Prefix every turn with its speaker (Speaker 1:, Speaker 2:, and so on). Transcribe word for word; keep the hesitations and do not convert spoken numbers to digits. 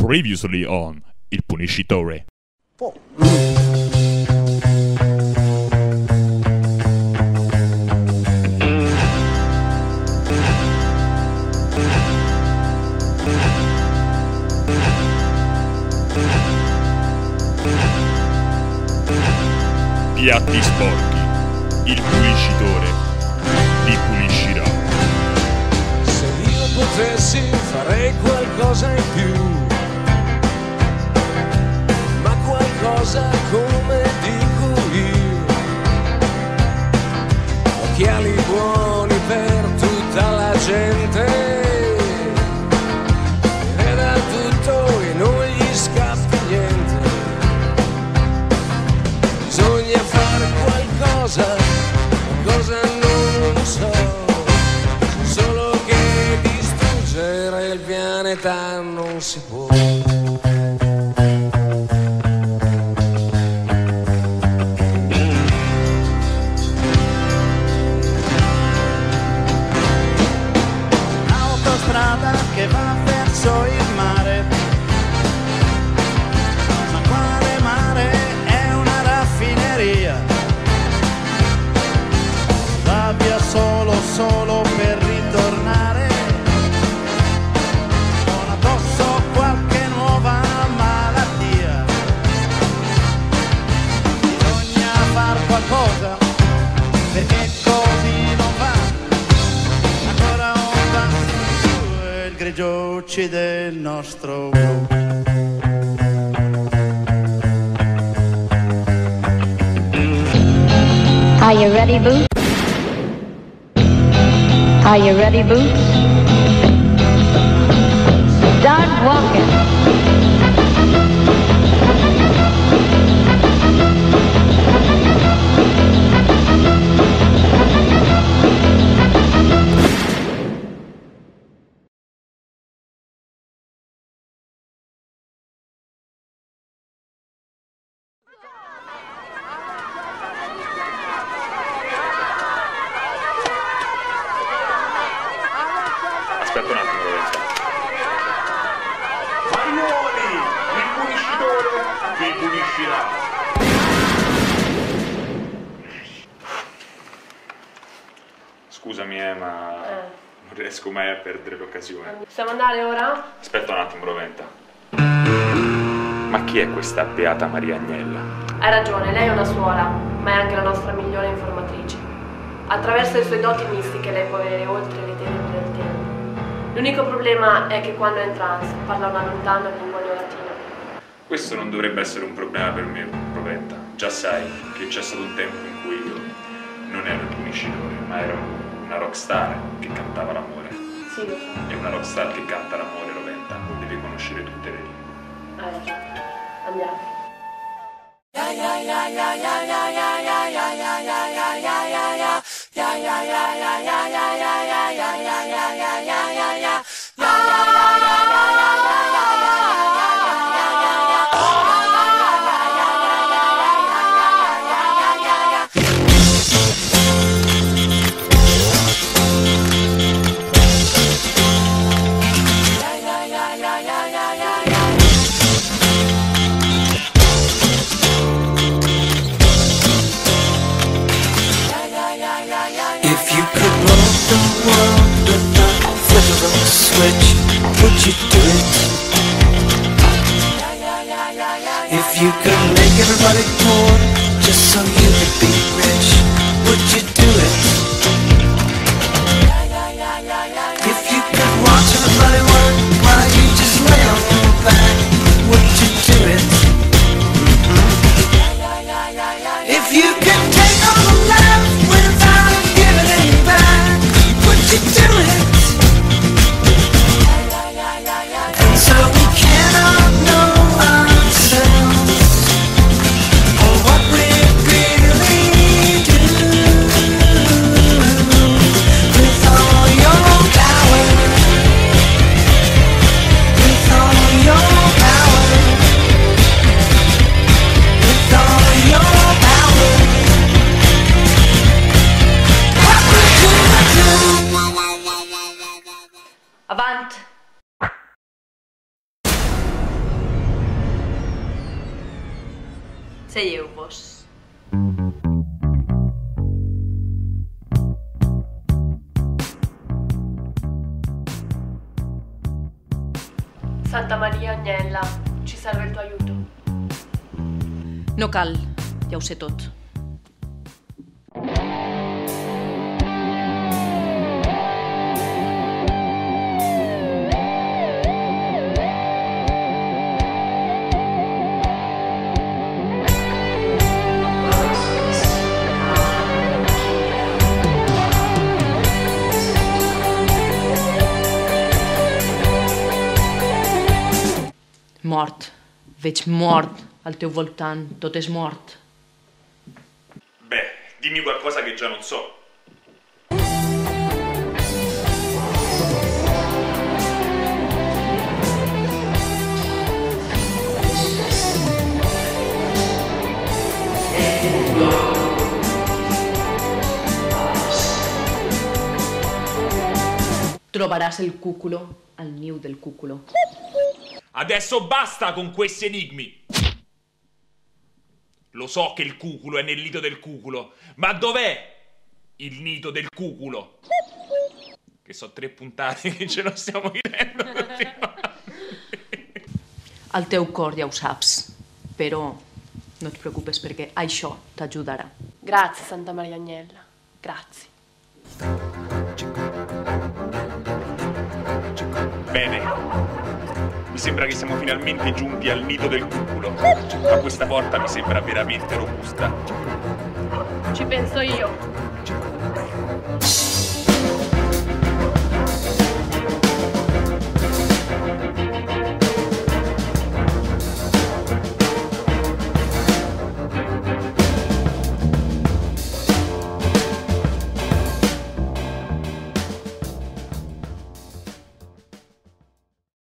Speaker 1: Previously on Il Puniscitore.
Speaker 2: Oh.
Speaker 1: Piatti sporchi, il puniscitore li puliscirà.
Speaker 3: Se io potessi farei qualcosa in più, ma qualcosa come dico io, occhiali buoni per tutta la gente, e da tutto e non gli scappa niente. Bisogna fare qualcosa, cosa non lo so, solo che distruggere il pianeta non si può.
Speaker 4: L'autostrada che va verso il mare, ma quale mare? È una raffineria, va via solo, solo per ritornare, con addosso qualche nuova malattia. Bisogna far qualcosa, perché così non va, ancora un passo su e il grigio uccide il nostro blu.
Speaker 5: Are you ready, Boots? Are you ready, Boots? Start walking.
Speaker 1: Aspetta un attimo, Lorenzo.
Speaker 6: Figliuoli, il puniscitore vi puniscerà.
Speaker 1: Scusami, eh, ma non riesco mai a perdere l'occasione.
Speaker 7: Possiamo andare ora?
Speaker 1: Aspetta un attimo, Roventa. Ma chi è questa beata Maria Agnella?
Speaker 7: Hai ragione, lei è una suora, ma è anche la nostra migliore informatrice. Attraverso le sue doti mistiche lei può vedere oltre le tenebre del tempo. L'unico problema è che quando è in trance parla una lontana lingua neolatina.
Speaker 1: Questo non dovrebbe essere un problema per me, Roventa. Già sai che c'è stato un tempo in cui io non ero il puniscitore, ma ero una rockstar che cantava l'amore.
Speaker 7: Sì, lo so.
Speaker 1: E una rockstar che canta l'amore, Roventa, deve conoscere tutte le lingue.
Speaker 7: Hai ragione. Andiamo.
Speaker 8: If you could roll the world with the flip of a switch, would you do it? If you could make everybody poor, just so you could be rich, would you do it? If you could watch everybody work while you just lay on your back, would you do it? If you could take all the love without giving it back, would you do it? And so we cannot know ourselves or what we really do.
Speaker 2: Seieu-vos.
Speaker 7: Santa Maria Agnella, ci serve il tuo aiuto.
Speaker 2: No cal, ja ho sé tot. Mort. Veig mort al teu voltant. Tot és mort.
Speaker 1: Beh, dimmi qualcosa che già non so.
Speaker 2: Trobaràs el cuculo al niu del cuculo.
Speaker 6: Adesso basta con questi enigmi! Lo so che il cuculo è nel nido del cuculo, ma dov'è il nido del cuculo? Che so tre puntate che ce lo stiamo chiedendo continuamente.
Speaker 2: Al teu cor ja ho saps, però no et preocupes perquè això t'ajudarà.
Speaker 7: Grazie Santa Maria Agnella, grazie.
Speaker 1: Bene. Mi sembra che siamo finalmente giunti al nido del cuculo, ma questa porta mi sembra veramente robusta.
Speaker 7: Ci penso io.